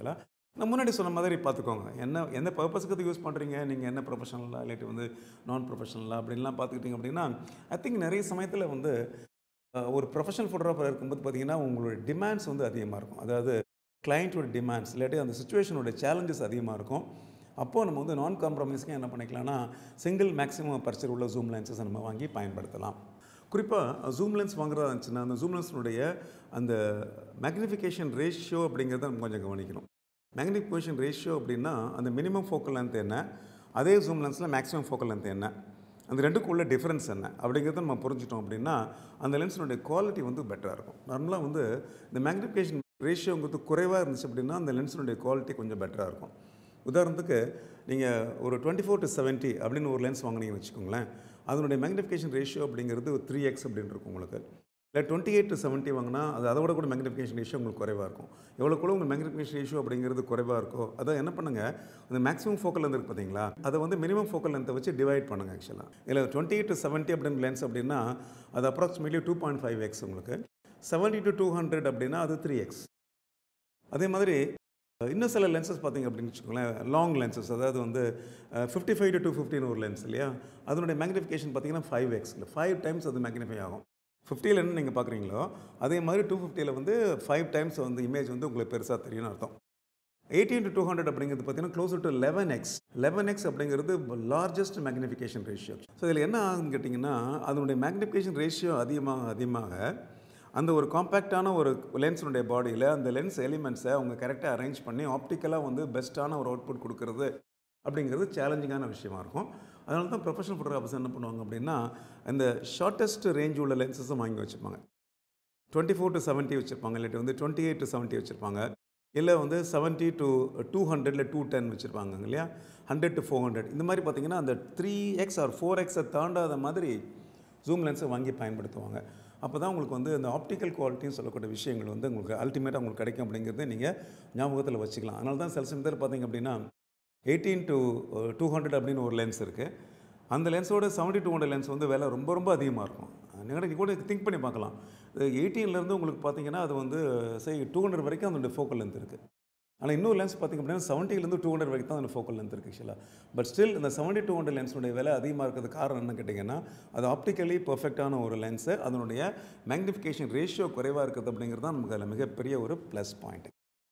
நான் முன்னாடி சொன்ன மாதிரி பார்த்துக்கோங்க. எந்த பர்ப்பஸ்க்கு அது யூஸ் பண்ணுறீங்க, நீங்கள் என்ன ப்ரொஃபஷனலா இல்லாட்டி வந்து நான் ப்ரொஃபஷனலா அப்படின்லாம் பார்த்துக்கிட்டிங்க அப்படின்னா, ஐ திங்க் நிறைய சமயத்தில் வந்து ஒரு ப்ரொஃபஷனல் ஃபோட்டோகிராஃபர் இருக்கும்போது பார்த்தீங்கன்னா, உங்களுடைய டிமாண்ட்ஸ் வந்து அதிகமாக இருக்கும். அதாவது கிளையண்ட்டோட டிமாண்ட்ஸ் இல்லாட்டி அந்த சிச்சுவேஷனோட சேலஞ்சஸ் அதிகமாக இருக்கும். அப்போது நம்ம வந்து நான் காம்ப்ரமைஸ்க்கு என்ன பண்ணிக்கலாம்னா, சிங்கிள் மேக்ஸிமம் அபர்ச்சர் உள்ள ஜூம் லென்ஸஸ் நம்ம வாங்கி பயன்படுத்தலாம். குறிப்பாக ஜூம் லென்ஸ் வாங்குறதா இருந்துச்சுன்னா, அந்த ஜூம் லென்ஸினுடைய அந்த மேக்னிஃபிகேஷன் ரேஷியோ அப்படிங்கிறத நம்ம கொஞ்சம் கவனிக்கணும். மேக்னிஃபிகேஷன் ரேஷியோ அப்படின்னா, அந்த மினிமம் ஃபோக்கல் லென்த் என்ன, அதே ஜூம் லென்ஸில் மேக்ஸிமம் ஃபோக்கல் லென்த் என்ன, அந்த ரெண்டுக்கும் உள்ள டிஃப்ரென்ஸ் என்ன அப்படிங்கிறத நம்ம புரிஞ்சிட்டோம் அப்படின்னா, அந்த லென்ஸினுடைய குவாலிட்டி வந்து பெட்டராக இருக்கும். நார்மலாக வந்து இந்த மேக்னிஃபிகேஷன் ரேஷியோங்கிறது குறைவாக இருந்துச்சு அப்படின்னா, அந்த லென்ஸினுடைய குவாலிட்டி கொஞ்சம் பெட்டராக இருக்கும். உதாரணத்துக்கு நீங்கள் ஒரு 24-70 அப்படின்னு ஒரு லென்ஸ் வாங்கினீங்கன்னு வச்சுக்கோங்களேன், அதனுடைய மேக்னிஃபிகேஷன் ரேஷியோ அப்படிங்கிறது 3x அப்படின்னு இருக்கும் உங்களுக்கு. இல்லை 28-70 வாங்கினா அது அதோட கூட மேக்னிஃபிகேஷன் ரேஷியோ உங்களுக்கு குறைவாக இருக்கும். எவ்வளோக்குள்ள உங்கள் மேக்னிஃபிகேஷன் ரேஷியோ அப்படிங்கிறது குறைவாக இருக்கோ, அதை என்ன பண்ணுங்கள், அந்த மேக்ஸிமம் ஃபோக்கல் லென்த் இருக்குது பார்த்தீங்களா, அதை வந்து மினிமம் ஃபோக்கல் லென்த்தை வச்சு டிவைட் பண்ணுங்கள். ஆக்சுவலாக இல்லை 28-70 அப்படின்னு லென்ஸ் அப்படின்னா அது அப்ராக்சிமேட்லி 2.5x உங்களுக்கு. 70-200 அப்படின்னா அது 3x. அதே மாதிரி இன்னும் சில லென்சஸ் பார்த்தீங்க அப்படின்னு வச்சுக்கோங்களேன், லாங் லென்சஸ், அதாவது வந்து 55-250 ஒரு லென்ஸ் இல்லையா, அதனுடைய மேக்னிஃபிகேஷன் பார்த்தீங்கன்னா 5x, இல்லை 5 டைம்ஸ் அது மேக்னிஃபை ஆகும். 50ல் என்ன நீங்கள் பார்க்குறீங்களோ அதே மாதிரி 250ல் வந்து 5 டைம்ஸ் வந்து இமேஜ் வந்து உங்களுக்கு பெருசாக தெரியும்னு அர்த்தம். 18-200 அப்படிங்கிறது பார்த்தீங்கன்னா க்ளோசர் டு 11x. 11x அப்படிங்கிறது லார்ஜஸ்ட் மேக்னிஃபிகேஷன் ரேஷியோ. ஸோ இதில் என்ன ஆகுதுன்னு கேட்டிங்கன்னா, அதனுடைய மேக்னிஃபிகேஷன் ரேஷியோ அதிகமாக அந்த ஒரு காம்பேக்டான ஒரு லென்ஸினுடைய பாடியில் அந்த லென்ஸ் எலிமெண்ட்ஸை அவங்க கரெக்டாக அரேஞ்ச் பண்ணி ஆப்டிக்கலாக வந்து பெஸ்ட்டான ஒரு அவுட்புட் கொடுக்கறது அப்படிங்கிறது சேலஞ்சிங்கான விஷயமா இருக்கும். அதனால தான் ப்ரொஃபஷனல் ஃபோட்டோகிராஃபர்ஸ் என்ன பண்ணுவாங்க அப்படின்னா, இந்த ஷார்ட்டஸ்ட் ரேஞ்ச் உள்ள லென்சஸும் வாங்கி வச்சுருப்பாங்க. 24-70 வச்சுருப்பாங்க, இல்லாட்டி வந்து 28-70 வச்சுருப்பாங்க, இல்லை வந்து 70-200 இல்லை 210 வச்சுருப்பாங்க இல்லையா, 100-400. இந்த மாதிரி பார்த்தீங்கன்னா அந்த 3x or 4xஐ தாண்டாத மாதிரி ஜூம் லென்ஸை வாங்கி பயன்படுத்துவாங்க. அப்போ தான் உங்களுக்கு வந்து அந்த ஆப்டிக்கல் குவாலிட்டின்னு சொல்லக்கூடிய விஷயங்கள் வந்து உங்களுக்கு அல்டிமேட்டாக உங்களுக்கு கிடைக்கும் அப்படிங்கிறத நீங்கள் ஞாபகத்தில் வச்சுக்கலாம். அதனால தான் சில சமயத்தில் பார்த்தீங்க அப்படின்னா 18-200 அப்படின்னு ஒரு லென்ஸ் இருக்குது. அந்த லென்ஸோட 70-200 லென்ஸ் வந்து விலை ரொம்ப ரொம்ப அதிகமாக இருக்கும். நீங்கள் கூட திங்க் பண்ணி பார்க்கலாம், 18லேருந்து உங்களுக்கு பார்த்தீங்கன்னா அது வந்து 200 வரைக்கும் அதனுடைய ஃபோக்கல் லென்த் இருக்குது. ஆனால் இன்னொரு லென்ஸ் பார்த்திங்க அப்படின்னா 70லேருந்து 200 வரைக்கும் தான் அந்த ஃபோக்கல் லென்த் இருக்குது ஆக்சுவலாக. பட் ஸ்டில் இந்த 70-200 லென்ஸுடைய விலை அதிகமாக இருக்கிறது காரணம் என்ன கேட்டிங்கன்னா, அது ஆப்டிக்கலி பர்ஃபெக்டான ஒரு லென்ஸு, அதனுடைய மேக்னிஃபிகேஷன் ரேஷியோ குறைவாக இருக்குது அப்படிங்கிறது தான் நமக்கு அதில் மிகப்பெரிய ஒரு ப்ளஸ் பாயிண்ட்.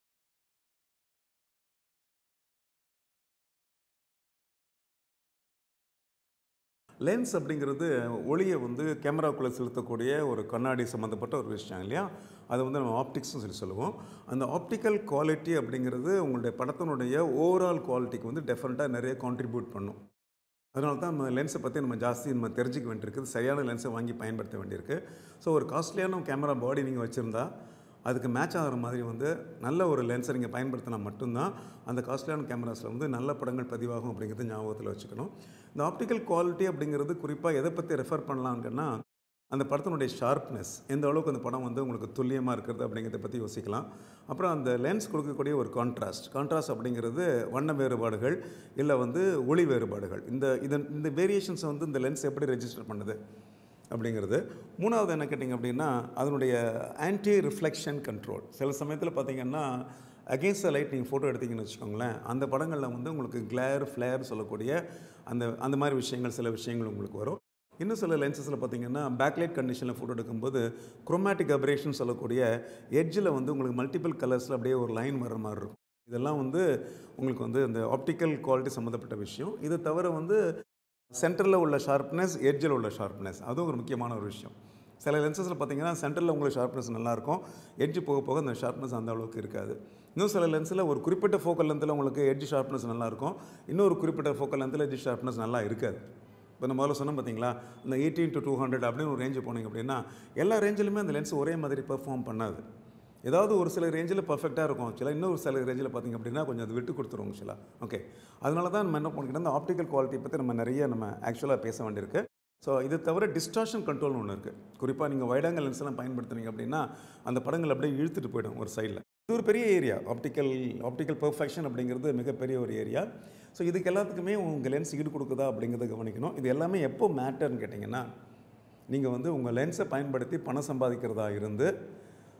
லென்ஸ் அப்படிங்கிறது ஒளியை வந்து கேமராக்குள்ளே செலுத்தக்கூடிய ஒரு கண்ணாடி சம்மந்தப்பட்ட ஒரு விஷயம் இல்லையா, அதை வந்து நம்ம ஆப்டிக்ஸ்னு சொல்லுவோம். அந்த ஆப்டிக்கல் குவாலிட்டி அப்படிங்கிறது உங்களுடைய படத்தினுடைய ஓவரால் குவாலிட்டிக்கு வந்து டெஃபரெண்ட்டாக நிறைய கான்ட்ரிபியூட் பண்ணும். அதனால தான் நம்ம லென்ஸை பற்றி நம்ம ஜாஸ்தி நம்ம தெரிஞ்சிக்க வேண்டியிருக்குது, சரியான லென்ஸை வாங்கி பயன்படுத்த வேண்டியிருக்கு. ஸோ ஒரு காஸ்ட்லியான கேமரா பாடி நீங்கள் வச்சுருந்தா அதுக்கு மேட்ச் ஆகிற மாதிரி வந்து நல்ல ஒரு லென்ஸை நீங்கள் பயன்படுத்தினா மட்டும்தான் அந்த காஸ்ட்லியான கேமராஸில் வந்து நல்ல படங்கள் பதிவாகும் அப்படிங்கிறது ஞாபகத்தில் வச்சுக்கணும். இந்த ஆப்டிக்கல் குவாலிட்டி அப்படிங்கிறது குறிப்பாக எதை பற்றி ரெஃபர் பண்ணலாங்கன்னா, அந்த படத்தினுடைய ஷார்ப்னஸ், எந்த அளவுக்கு அந்த படம் வந்து உங்களுக்கு துல்லியமாக இருக்கிறது அப்படிங்கிறத பற்றி யோசிக்கலாம். அப்புறம் அந்த லென்ஸ் கொடுக்கக்கூடிய ஒரு கான்ட்ராஸ்ட் அப்படிங்கிறது வண்ண வேறுபாடுகள் இல்லை வந்து ஒளி வேறுபாடுகள், இந்த வேரியேஷன்ஸை வந்து இந்த லென்ஸ் எப்படி ரெஜிஸ்டர் பண்ணுது அப்படிங்கிறது. மூணாவது என்ன கேட்டிங்க அப்படின்னா, அதனுடைய ஆன்டி ரிஃப்ளெக்ஷன் கண்ட்ரோல். சில சமயத்தில் பார்த்திங்கன்னா அகெயின்ஸ்ட் த லைட் நீங்கள் ஃபோட்டோ எடுத்திங்கன்னு வச்சுக்கோங்களேன், அந்த படங்களில் வந்து உங்களுக்கு கிளேர் ஃப்ளேர் சொல்லக்கூடிய அந்த மாதிரி விஷயங்கள், சில விஷயங்கள் உங்களுக்கு வரும். இன்னும் சில லென்சஸில் பார்த்திங்கன்னா பேக்லைட் கண்டிஷனில் ஃபோட்டோ எடுக்கும்போது குரோமேட்டிக் அபரேஷன் சொல்லக்கூடிய எட்ஜில் வந்து உங்களுக்கு மல்டிபிள் கலர்ஸில் அப்படியே ஒரு லைன் வர மாதிரி இருக்கும். இதெல்லாம் வந்து உங்களுக்கு வந்து இந்த ஆப்டிக்கல் குவாலிட்டி சம்மந்தப்பட்ட விஷயம். இதை தவிர வந்து சென்டரில் உள்ள ஷார்ப்னஸ், எட்ஜில் உள்ள ஷார்ப்னஸ், அதுவும் ஒரு முக்கியமான ஒரு விஷயம். சில லென்சஸில் பார்த்திங்கன்னா சென்டரில் உங்களுக்கு ஷார்ப்னஸ் நல்லாயிருக்கும், எட்ஜ் போக போக அந்த ஷார்ப்னஸ் அந்த அளவுக்கு இருக்காது. இன்னும் சில லென்ஸில் ஒரு குறிப்பிட்ட ஃபோக்கல் லென்த்தில் உங்களுக்கு எட்ஜ் ஷார்ப்னஸ் நல்லாயிருக்கும், இன்னொரு குறிப்பிட்ட ஃபோக்கல் லென்த்தில் எட்ஜ் ஷார்ப்னஸ் நல்லா இருக்காது. இப்போ நம்ம முதல்ல சொன்னோம் பார்த்தீங்களா, இந்த 18-200 அப்படின்னு ஒரு ரேஞ்சு போனீங்க அப்படின்னா எல்லா ரேஞ்சிலுமே அந்த லென்ஸ் ஒரே மாதிரி பெர்ஃபார்ம் பண்ணாது. ஏதாவது ஒரு சில ரேஞ்சில் பர்ஃபெக்டாக இருக்கும் ஆக்சுவலாக, இன்னொரு சில ரேஞ்சில் பார்த்திங்க அப்படின்னா கொஞ்சம் அது விட்டு கொடுத்துருவோம் ஆக்சுவலாக. ஓகே, அதனால தான் நம்ம என்ன பண்ணிக்கிட்டோம், அந்த ஆப்டிக்கல் குவாலிட்டி பற்றி நம்ம ஆக்சுவலாக பேச வேண்டியிருக்கு. ஸோ இது தவிர டிஸ்டார்ஷன் கண்ட்ரோல்னு ஒன்று இருக்குது. குறிப்பாக நீங்கள் வைடாங்கல் லென்ஸ்லாம் பயன்படுத்துனீங்க அப்படின்னா அந்த படங்கள் அப்படியே இழுத்துட்டு போய்டும் ஒரு சைடில். இது ஒரு பெரிய ஏரியா, ஆப்டிக்கல் பெர்ஃபெக்ஷன் அப்படிங்கிறது மிகப்பெரிய ஒரு ஏரியா. ஸோ இதுக்கு எல்லாத்துக்குமே உங்கள் லென்ஸ் ஈடு கொடுக்குதா அப்படிங்கிறத கவனிக்கணும். இது எல்லாமே எப்போ மேட்டர்னு கேட்டிங்கன்னா, நீங்கள் வந்து உங்கள் லென்ஸை பயன்படுத்தி பணம் சம்பாதிக்கிறதா இருந்து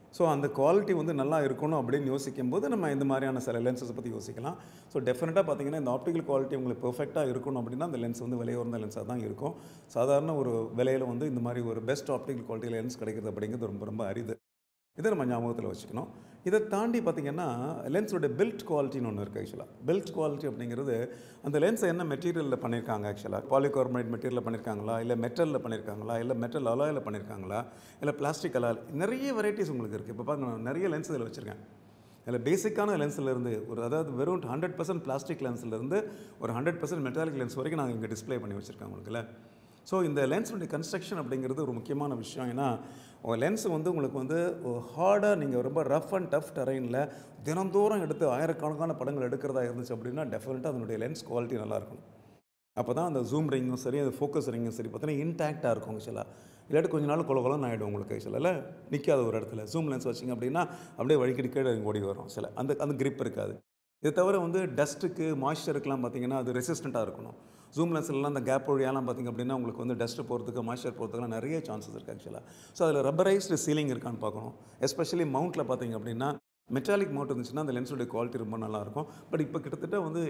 ஸோ அந்த குவாலிட்டி வந்து நல்லா இருக்கணும் அப்படின்னு யோசிக்கும்போது நம்ம இந்த மாதிரியான சில லென்ஸஸை பற்றி யோசிக்கலாம். ஸோ டெஃபினட்டாக பார்த்தீங்கன்னா இந்த ஆப்டிக்கல் குவாலிட்டி உங்களுக்கு பெர்ஃபெக்டாக இருக்கணும் அப்படின்னா அந்த லென்ஸ் வந்து விலை உயர்ந்த லென்ஸாக தான் இருக்கும். சாதாரண ஒரு விலையில் வந்து இந்த மாதிரி ஒரு பெஸ்ட் ஆப்டிக்கல் குவாலிட்டி லென்ஸ் கிடைக்கிறது அப்படிங்கிறது ரொம்ப ரொம்ப அரிது. இதை நம்ம ஞாபகத்தில் வச்சுக்கணும். இதை தாண்டி பார்த்திங்கன்னா லென்ஸோட பில்ட் குவாலிட்டின்னு ஒன்று இருக்குது. ஆக்சுவலாக பில்ட் குவாலிட்டி அப்படிங்கிறது அந்த லென்ஸை என்ன மெட்டீரியலில் பண்ணியிருக்காங்க, ஆக்சுவலாக பாலிகார்பனேட் மெட்டீரியலில் பண்ணியிருக்காங்களா, இல்லை மெட்டலில் பண்ணியிருக்காங்களா, இல்லை மெட்டல் அலாயில் பண்ணியிருக்காங்களா, இல்லை பிளாஸ்டிக் அலாயில், நிறைய வெரைட்டிஸ் உங்களுக்கு இருக்குது. இப்போ பாருங்க, நான் நிறைய லென்ஸ் இதில் வச்சுருக்கேன். அதில் பேசிக்கான லென்ஸ்லேருந்து அதாவது வெறும் 100% பிளாஸ்டிக் லென்ஸ்லேருந்து ஒரு 100% மெட்டாலிக் லென்ஸ் வரைக்கும் நாங்கள் இங்கே டிஸ்பிளே பண்ணி வச்சுருக்கோம் உங்களுக்குல. ஸோ இந்த லென்ஸுடைய கன்ஸ்ட்ரக்ஷன் அப்படிங்கிறது ஒரு முக்கியமான விஷயம். ஏன்னா லென்ஸ் வந்து உங்களுக்கு வந்து ஹார்டாக நீங்கள் ரொம்ப ரஃப் அண்ட் டஃப் டெரைனில் தினந்தோறும் எடுத்து ஆயிரக்கணக்கான படங்கள் எடுக்கிறதா இருந்துச்சு அப்படின்னா டெஃபினட்டாக அதனுடைய லென்ஸ் குவாலிட்டி நல்லாயிருக்கும். அப்போ தான் அந்த ஜூம் ரிங்கும் சரி, அந்த ஃபோக்கஸ் ரிங்கும் சரி பார்த்தீங்கன்னா இன்டாக்டாக இருக்கும் ஆக்சுவலாக. இல்லாட்டி கொஞ்ச நாள் கொலகொலன்னு ஆகிடும் உங்களுக்கு ஆக்சுவலாக. நிற்காத ஒரு இடத்துல ஜூம் லென்ஸ் வச்சிங்க அப்படின்னா அப்படியே வழிக்கடி கீழே ஓடி வரும் சில அந்த கிரிப் இருக்காது. இதை தவிர வந்து டஸ்ட்டுக்கு மாய்ஸ்சருக்குலாம் பார்த்திங்கன்னா அது ரெசிஸ்டண்ட்டாக இருக்கணும். ஜூம் லென்ஸ்லாம் அந்த கேப் வழியாலாம் பார்த்திங்க அப்படின்னா உங்களுக்கு வந்து டஸ்ட்டு போகிறதுக்கு மாய்ஸ்சர் போகிறதுக்குலாம் நிறைய சான்சஸ் இருக்குது ஆக்சுவலாக. ஸோ அதில் ரப்பரைஸ்டு சீலிங் இருக்கான்னு பார்க்கணும். எஸ்பெஷலி மவுண்ட்டில் பார்த்திங்க அப்படின்னா மெட்டாலிக் மவுண்ட் இருந்துச்சுன்னா அந்த லென்ஸோடைய குவாலிட்டி ரொம்ப நல்லாயிருக்கும். பட் இப்போ கிட்டத்தட்ட வந்து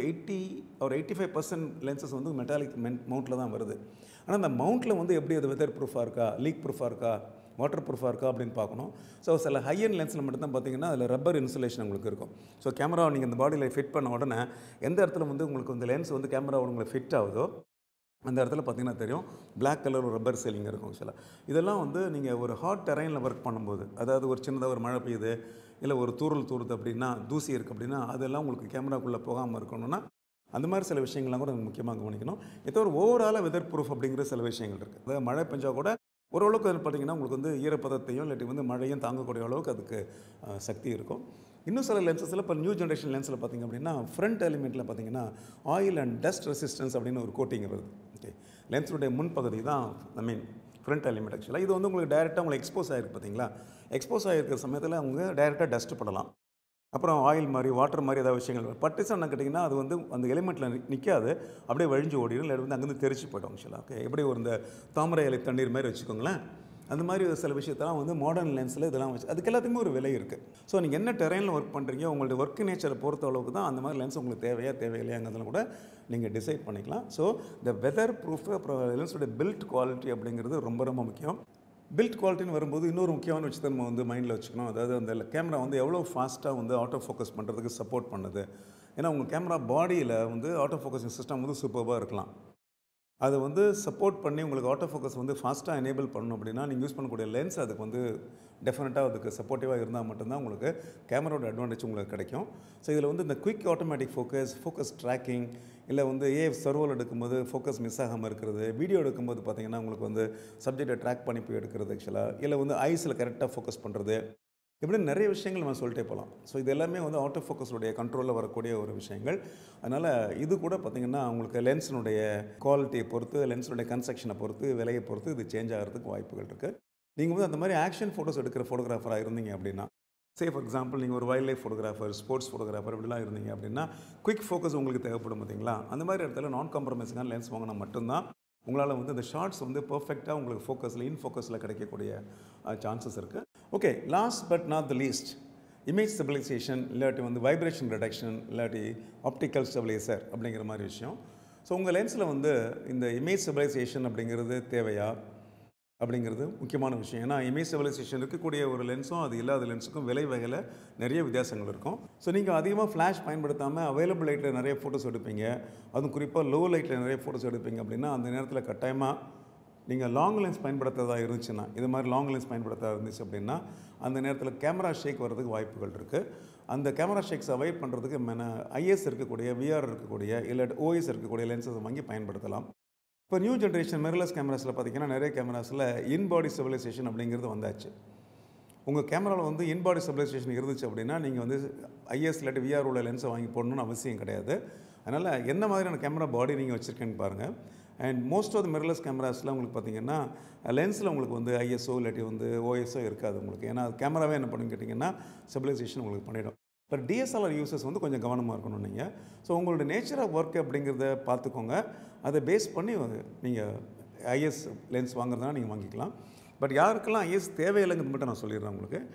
85% லென்சஸ் வந்து மெட்டாலிக் மவுண்ட்டில் தான் வருது. ஆனால் அந்த மவுண்ட்டில் வந்து எப்படி அது வெதர் ப்ரூஃபாக இருக்கா, லீக் ப்ரூஃபாக இருக்கா, வாட்டர் ப்ரூஃபாக இருக்கா அப்படின்னு பார்க்கணும். ஸோ சில ஹை அண்ட் லென்ஸில் மட்டும்தான் பார்த்தீங்கன்னா அதில் ரப்பர் இன்சுலேஷன் உங்களுக்கு இருக்கும். ஸோ கேமராவை நீங்கள் இந்த பாடியில் ஃபிட் பண்ண உடனே எந்த இடத்துல வந்து உங்களுக்கு இந்த லென்ஸ் வந்து கேமராவோட உங்களுக்கு ஃபிட் ஆகுதோ அந்த இடத்துல பார்த்தீங்கன்னா தெரியும் பிளாக் கலர் ஒரு ரப்பர் சீலிங் இருக்கும் ஆக்சுவலாக. இதெல்லாம் வந்து நீங்கள் ஒரு ஹாட் டெரைனில் ஒர்க் பண்ணும்போது, அதாவது ஒரு சின்னதாக ஒரு மழை பெய்யுது, இல்லை ஒரு தூறல் தூருது அப்படின்னா, தூசி இருக்குது அப்படின்னா, அதெல்லாம் உங்களுக்கு கேமராக்குள்ளே போகாமல் இருக்கணும்னா அந்த மாதிரி சில விஷயங்கள்லாம் கூட முக்கியமாக கவனிக்கணும். ஏதோ ஒரு ஓவராலாக வெதர் ப்ரூஃப் அப்படிங்கிற சில விஷயங்கள் இருக்குது. அதாவது மழை பெஞ்சால் கூட ஓரளவுக்கு அது பார்த்திங்கன்னா உங்களுக்கு வந்து ஈரப்பதத்தையும் இல்லாட்டி வந்து மழையும் தாங்கக்கூடிய அளவுக்கு அதுக்கு சக்தி இருக்கும். இன்னும் சில லென்சஸில் இப்போ நியூ ஜென்ரேஷன் லென்ஸில் பார்த்திங்க அப்படின்னா ஃப்ரண்ட் எலிமெண்ட்டில் பார்த்திங்கன்னா ஆயில் அண்ட் டஸ்ட் ரெசிஸ்டன்ஸ் அப்படின்னு ஒரு கோட்டிங் வருது. ஓகே, லென்ஸுடைய முன்பகுதி தான் ஃப்ரண்ட் எலிமெண்ட் ஆக்சுவலாக. இது வந்து உங்களுக்கு டைரெக்டாக உங்களுக்கு எக்ஸ்போஸ் ஆகிருக்கு பார்த்தீங்களா. எக்ஸ்போஸ் ஆகிருக்கிற சமயத்தில் அவங்க டைரெக்டாக டஸ்ட் படலாம். அப்புறம் ஆயில் மாதிரி வாட்டர் மாதிரி ஏதாவது விஷயங்கள் பட்டுச்சுன்னு கேட்டிங்கன்னா அது வந்து அந்த எலிமெண்ட்டில் நிற்காது, அப்படியே வழிஞ்சு ஓடிடும், இல்லை வந்து அங்கேருந்து தெரிச்சு போய்டும் ஆக்சுவலாக. ஓகே, எப்படி ஒரு இந்த தாமரை இலை தண்ணீர் மாதிரி வச்சுக்கோங்களேன். அந்த மாதிரி சில விஷயத்தெல்லாம் வந்து மாடர்ன் லென்ஸில் இதெல்லாம் வச்சு அதுக்கு எல்லாத்துக்குமே ஒரு விலை இருக்குது. ஸோ நீங்கள் என்ன டெரைனில் ஒர்க் பண்ணுறீங்க, உங்களுடைய ஒர்க் நேச்சரை பொறுத்த அளவுக்கு தான் அந்த மாதிரி லென்ஸ் உங்களுக்கு தேவையா தேவையில்லையாங்கிறதுல கூட நீங்கள் டிசைட் பண்ணிக்கலாம். ஸோ இந்த வெதர் ப்ரூஃப் அப்புறம் லென்ஸோடைய பில்ட் குவாலிட்டி அப்படிங்கிறது ரொம்ப ரொம்ப முக்கியம். பில்ட் குவாலிட்டின்னு வரும்போது இன்னொரு முக்கியமான விஷயத்தை நம்ம வந்து மைண்டில் வச்சுக்கணும். அதாவது அந்த கேமரா வந்து எவ்வளோ ஃபாஸ்ட்டாக வந்து ஆட்டோ ஃபோக்கஸ் பண்ணுறதுக்கு சப்போர்ட் பண்ணுது. ஏன்னா உங்கள் கேமரா பாடியில் வந்து ஆட்டோ ஃபோக்கஸிங் சிஸ்டம் வந்து சூப்பராக இருக்கலாம். அதை வந்து சப்போர்ட் பண்ணி உங்களுக்கு ஆட்டோ ஃபோக்கஸ் வந்து ஃபாஸ்ட்டாக எனேபிள் பண்ணணும் அப்படின்னா நீங்கள் யூஸ் பண்ணக்கூடிய லென்ஸ் அதுக்கு வந்து டெஃபினட்டாக அதுக்கு சப்போர்ட்டிவாக இருந்தால் மட்டும்தான் உங்களுக்கு கேமராவோட அட்வான்டேஜ் உங்களுக்கு கிடைக்கும். ஸோ இதில் வந்து இந்த குயிக் ஆட்டோமேட்டிக் ஃபோக்கஸ் ட்ராக்கிங், இல்லை வந்து ஏஎஃப் சர்வர் எடுக்கும்போது ஃபோக்கஸ் மிஸ் ஆகாமல் இருக்கிறது, வீடியோ எடுக்கும்போது பார்த்திங்கன்னா உங்களுக்கு வந்து சப்ஜெக்டை ட்ராக் பண்ணி போய் எடுக்கிறது ஆக்சுவலாக, இல்லை வந்து ஐஸில் கரெக்டாக ஃபோக்கஸ் பண்ணுறது, இப்படி நிறைய விஷயங்கள் நம்ம சொல்லிட்டே போகலாம். ஸோ இது எல்லாமே வந்து ஆட்டோ ஃபோக்கஸுடைய கண்ட்ரோலில் வரக்கூடிய ஒரு விஷயங்கள். அதனால் இது கூட பார்த்திங்கன்னா உங்களுக்கு லென்ஸினுடைய குவாலிட்டியை பொறுத்து, லென்ஸினுடைய கன்ஸ்ட்ரக்ஷனை பொறுத்து, விலையை பொறுத்து இது சேஞ்ச் ஆகிறதுக்கு வாய்ப்புகள் இருக்குது. நீங்கள் வந்து அந்த மாதிரி ஆக்ஷன் ஃபோட்டோஸ் எடுக்கிற ஃபோட்டோகிராஃபராக இருந்தீங்க அப்படின்னா, ஃபார் எக்ஸாம்பிள் நீங்கள் ஒரு wild life photographer, sports photographer இப்படிலாம் இருந்தீங்க அப்படின்னா குயிக் ஃபோக்கஸ் உங்களுக்கு தேவைப்படும் பார்த்தீங்களா. அந்த மாதிரி இடத்துல நான் காம்ப்ரமைஸிங்கான லென்ஸ் வாங்கினா மட்டும்தான் உங்களால் வந்து இந்த ஷார்ட்ஸ் வந்து பர்ஃபெக்டாக உங்களுக்கு ஃபோக்கஸில் இன்ஃபோக்கஸில் கிடைக்கக்கூடிய சான்சஸ் இருக்குது. Okay, last but not the least, image stabilisation இல்லாட்டி வந்து வைப்ரேஷன் ரிடக்ஷன் இல்லாட்டி ஆப்டிக்கல் ஸ்டெபிலைசர் அப்படிங்கிற மாதிரி விஷயம். ஸோ உங்கள் லென்ஸில் வந்து இந்த இமேஜ் ஸ்டெபிலைசேஷன் அப்படிங்கிறது தேவையா அப்படிங்கிறது முக்கியமான விஷயம். ஏன்னா இமேஜ் ஸ்டெபிலைசேஷன் இருக்கக்கூடிய ஒரு லென்ஸும் அது இல்லாத லென்ஸுக்கும் விலை வகையில் நிறைய வித்தியாசங்கள் இருக்கும். ஸோ நீங்கள் அதிகமாக ஃப்ளாஷ் பயன்படுத்தாமல் அவைலபிள் லைட்டில் நிறைய ஃபோட்டோஸ் எடுப்பீங்க, அதுவும் குறிப்பாக லோ லைட்டில் நிறைய ஃபோட்டோஸ் எடுப்பீங்க அப்படின்னா அந்த நேரத்தில் கட்டாயமாக நீங்கள் லாங் லென்ஸ் பயன்படுத்துறதா இருந்துச்சுன்னா, இது மாதிரி லாங் லென்ஸ் பயன்படுத்தா இருந்துச்சு அப்படின்னா அந்த நேரத்தில் கேமரா ஷேக் வர்றதுக்கு வாய்ப்புகள் இருக்குது. அந்த கேமரா ஷேக்ஸ் அவாய்ட் பண்ணுறதுக்கு ஐஎஸ் இருக்கக்கூடிய, விஆர் இருக்கக்கூடிய, இல்லை ஓஎஸ் இருக்கக்கூடிய லென்ஸஸ் வாங்கி பயன்படுத்தலாம். இப்போ நியூ ஜென்ரேஷன் மிரர்லெஸ் கேமராஸில் பார்த்திங்கன்னா நிறைய கேமராஸில் இன்பாடி ஸ்டெபிலைசேஷன் அப்படிங்கிறது வந்தாச்சு. உங்கள் கேமராவில் வந்து இன்பாடி ஸ்டெபிலைசேஷன் இருந்துச்சு அப்படின்னா நீங்கள் வந்து ஐஎஸ் இல்லாட்டி விஆர் உள்ள லென்ஸை வாங்கி போடணும்னு அவசியம் கிடையாது. அதனால் என்ன மாதிரியான கேமரா பாடி நீங்கள் வச்சுருக்கேன்னு பாருங்கள். And most of the mirrorless கேமராஸில் உங்களுக்கு பார்த்திங்கன்னா லென்ஸில் உங்களுக்கு வந்து ஐஎஸ்ஓ இல்லாட்டி வந்து ஓஎஸ்ஓ இருக்காது உங்களுக்கு. ஏன்னா கேமராவே என்ன பண்ணுன்னு கேட்டிங்கன்னா ஸ்டெபிலைசேஷன் உங்களுக்கு பண்ணிவிடும். இப்போ டிஎஸ்எல்ஆர் யூசர்ஸ் வந்து கொஞ்சம் கவனமாக இருக்கணும் நீங்கள். ஸோ உங்களோட நேச்சர் ஆஃப் ஒர்க் அப்படிங்கிறத பார்த்துக்கோங்க. அதை பேஸ் பண்ணி நீங்கள் ஐஎஸ் லென்ஸ் வாங்குறதுனா நீங்கள் வாங்கிக்கலாம். பட் யாருக்கெல்லாம் ஐஎஸ் தேவையில்லைங்கிறது மட்டும் நான் சொல்லிடுறேன் உங்களுக்கு.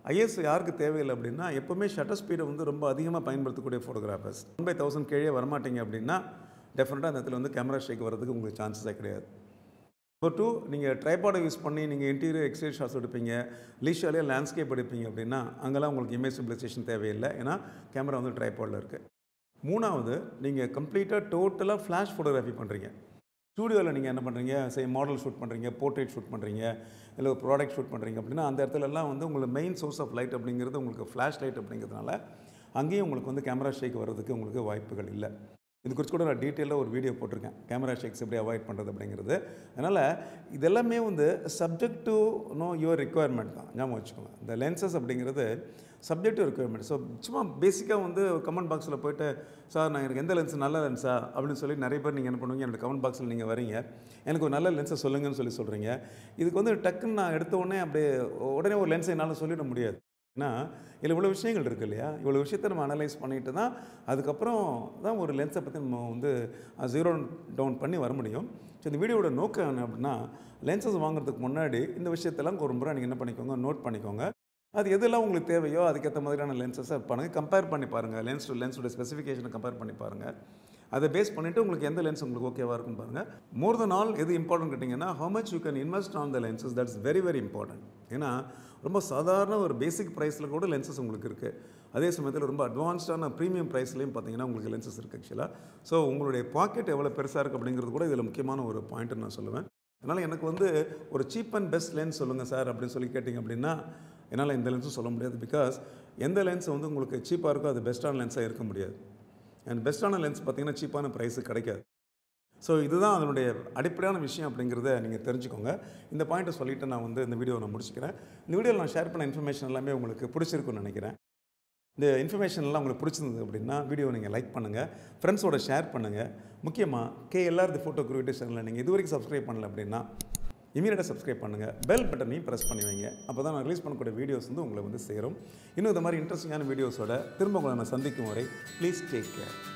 ஐஎஸ் யாருக்கு தேவையில்லை அப்படின்னா எப்போவுமே ஷட்டர் ஸ்பீடை வந்து ரொம்ப அதிகமாக பயன்படுத்தக்கூடிய ஃபோட்டோகிராஃபர்ஸ் 1/1000 கீழே வரமாட்டீங்க அப்படின்னா டெஃபினட்டாக அந்த இடத்துல வந்து கேமரா ஷேக் வரதுக்கு உங்களுக்கு சான்சஸே கிடையாது. நம்பர் 2, நீங்கள் ட்ரைபாடை யூஸ் பண்ணி நீங்கள் இன்டீரியர் எக்ஸ்டீரியர் ஷாட்ஸ் எடுப்பீங்க, லீஷர்லேயே லேண்ட்ஸ்கேப் எடுப்பீங்க அப்படின்னா அங்கெல்லாம் உங்களுக்கு இமேஜ் ஸ்டெபிலைசேஷன் தேவையில்லை, ஏன்னா கேமரா வந்து ட்ரைபாடில் இருக்குது. 3வது, நீங்கள் கம்ப்ளீட்டாக டோட்டலாக ஃப்ளாஷ் ஃபோட்டோகிராஃபி பண்ணுறீங்க. ஸ்டூடியோவில் நீங்கள் என்ன பண்ணுறீங்க, மாடல் ஷூட் பண்ணுறீங்க, போர்ட்ரேட் ஷூட் பண்ணுறீங்க, இல்லை ஒரு ப்ராடக்ட் ஷூட் பண்ணுறீங்க அப்படின்னா அந்த இடத்துலலாம் வந்து உங்களுக்கு மெயின் சோர்ஸ் ஆஃப் லைட் அப்படிங்கிறது உங்களுக்கு ஃப்ளாஷ் லைட் அப்படிங்கிறதுனால அங்கேயும் உங்களுக்கு வந்து கேமரா ஷேக் வர்றதுக்கு உங்களுக்கு வாய்ப்புகள் இல்லை. இது குறித்து கூட நான் டீட்டெயிலாக ஒரு வீடியோ போட்டிருக்கேன், கேமரா ஷேக்ஸ் எப்படி அவாய்ட் பண்ணுறது அப்படிங்கிறது. அதனால் இதெல்லாமே வந்து சப்ஜெக்ட் டு யுவர் ரிக்குவயர்மெண்ட் தான், ஞாபகம் வச்சுக்கோங்க. இந்த லென்சஸ் அப்படிங்கிறது சப்ஜெக்டிவ் ரிக்குவயர்மெண்ட். ஸோ சும்மா பேசிக்காக வந்து கமெண்ட் பாக்ஸில் போய்ட்டு சார் நான் எனக்கு எந்த லென்ஸ் நல்ல லென்ஸா அப்படின்னு சொல்லி நிறைய பேர் நீங்கள் என்ன பண்ணுவீங்க, என்னோடய கமெண்ட் பாக்ஸில் நீங்கள் வரீங்க, எனக்கு ஒரு நல்ல லென்ஸை சொல்லுங்கன்னு சொல்கிறீங்க. இதுக்கு வந்து டக்குன்னு நான் எடுத்த உடனே அப்படியே உடனே ஒரு லென்ஸை என்னால் சொல்லிட முடியாது. ஏன்னா இதில் இவ்வளோ விஷயங்கள் இருக்குது இல்லையா, இவ்வளோ விஷயத்தை நம்ம அனலைஸ் பண்ணிட்டு தான் அதுக்கப்புறம் தான் ஒரு லென்ஸை பற்றி நம்ம வந்து ஜீரோ டவுன் பண்ணி வர முடியும். ஸோ இந்த வீடியோட நோக்கம் என்ன அப்படின்னா, லென்சஸ் வாங்குறதுக்கு முன்னாடி இந்த விஷயத்தெல்லாம் ஒரு முறை நீங்கள் என்ன பண்ணிக்கோங்க, நோட் பண்ணிக்கோங்க. அது எதெல்லாம் உங்களுக்கு தேவையோ அதுக்கேற்ற மாதிரியான லென்சஸை பண்ணுங்கள், கம்பேர் பண்ணி பாருங்கள், லென்ஸோட ஸ்பெசிஃபிகேஷனை கம்பேர் பண்ணி பாருங்கள். அதை பேஸ் பண்ணிவிட்டு உங்களுக்கு எந்த லென்ஸ் உங்களுக்கு ஓகேவாக இருக்குன்னு பாருங்கள். மோர் தென் ஆல் எது இம்பார்ட்டன்ட் கேட்டிங்கன்னா, how much you can invest on the lenses, that's very very important. ஏன்னா ரொம்ப சாதாரண ஒரு பேசிக் ப்ரைஸில் கூட லென்சஸ் உங்களுக்கு இருக்குது, அதே சமயத்தில் ரொம்ப அட்வான்ஸ்டான ப்ரீமியம் ப்ரைஸ்லையும் பார்த்தீங்கன்னா உங்களுக்கு லென்சஸ் இருக்குது ஆக்சுவலாக. ஸோ உங்களுடைய பாக்கெட் எவ்வளோ பெருசாக இருக்குது அப்படிங்கிறது கூட இதில் முக்கியமான ஒரு பாயிண்ட்டுன்னு நான் சொல்லுவேன். அதனால் எனக்கு வந்து ஒரு சீப் அண்ட் பெஸ்ட் லென்ஸ் சொல்லுங்கள் சார் அப்படின்னு சொல்லி கேட்டிங்க அப்படின்னா என்னால் இந்த லென்ஸும் சொல்ல முடியாது. பிகாஸ் எந்த லென்ஸ் வந்து உங்களுக்கு சீப்பாக இருக்கோ அது பெஸ்ட்டான லென்ஸாக இருக்க முடியாது. அண்ட் பெஸ்ட்டான லென்ஸ் பார்த்தீங்கன்னா சீப்பான ப்ரைஸு கிடைக்காது. ஸோ இதுதான் அதனுடைய அடிப்படையான விஷயம் அப்படிங்கிறத நீங்கள் தெரிஞ்சுக்கோங்க. இந்த பாயிண்ட்டை சொல்லிவிட்டு நான் வந்து இந்த வீடியோவை நான் முடிச்சுக்கிறேன். இந்த வீடியோவில் நான் ஷேர் பண்ண இன்ஃபர்மேஷன் எல்லாமே உங்களுக்கு பிடிச்சிருக்குன்னு நினைக்கிறேன். இந்த இன்ஃபர்மேஷன்லாம் உங்களுக்கு பிடிச்சிருந்தது அப்படின்னா வீடியோவை நீங்கள் லைக் பண்ணுங்கள், ஃப்ரெண்ட்ஸோட ஷேர் பண்ணுங்கள். முக்கியமாக KLR தி ஃபோட்டோ கிரியேட்டர் சேனலில் நீங்கள் இது வரைக்கும் சப்ஸ்கிரைப் பண்ணல அப்படின்னா இமீடியட்டாக சப்ஸ்கிரைப் பண்ணுங்கள், பெல் பட்டனையும் ப்ரெஸ் பண்ணி வைங்க. அப்போ தான் நான் ரிலீஸ் பண்ணக்கூடிய வீடியோஸ் வந்து உங்களை வந்து சேரும். இன்னும் இந்த மாதிரி இன்ட்ரெஸ்டிங்கான வீடியோஸோட திரும்ப உங்களை நான் சந்திக்கும் வரை ப்ளீஸ் டேக் கேர்.